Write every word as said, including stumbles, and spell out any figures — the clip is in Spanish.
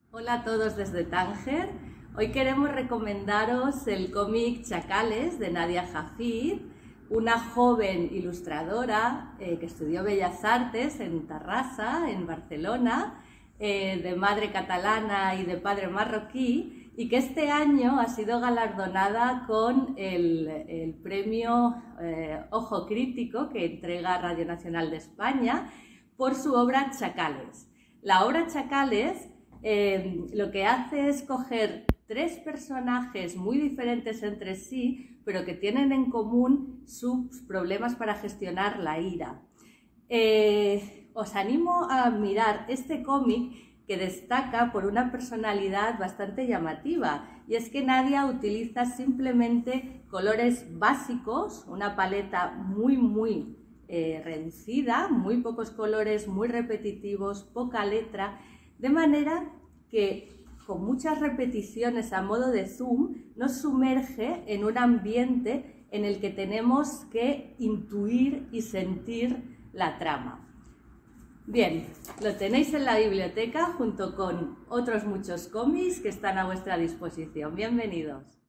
Hola a todos desde Tánger. Hoy queremos recomendaros el cómic Chacales de Nadia Hafid, una joven ilustradora eh, que estudió Bellas Artes en Tarrasa, en Barcelona, eh, de madre catalana y de padre marroquí, y que este año ha sido galardonada con el, el premio eh, Ojo Crítico que entrega Radio Nacional de España por su obra Chacales. La obra Chacales Eh, lo que hace es coger tres personajes muy diferentes entre sí, pero que tienen en común sus problemas para gestionar la ira. Eh, os animo a mirar este cómic que destaca por una personalidad bastante llamativa, y es que Nadia utiliza simplemente colores básicos, una paleta muy muy eh, reducida, muy pocos colores, muy repetitivos, poca letra, de manera que con muchas repeticiones a modo de zoom nos sumerge en un ambiente en el que tenemos que intuir y sentir la trama. Bien, lo tenéis en la biblioteca junto con otros muchos cómics que están a vuestra disposición. Bienvenidos.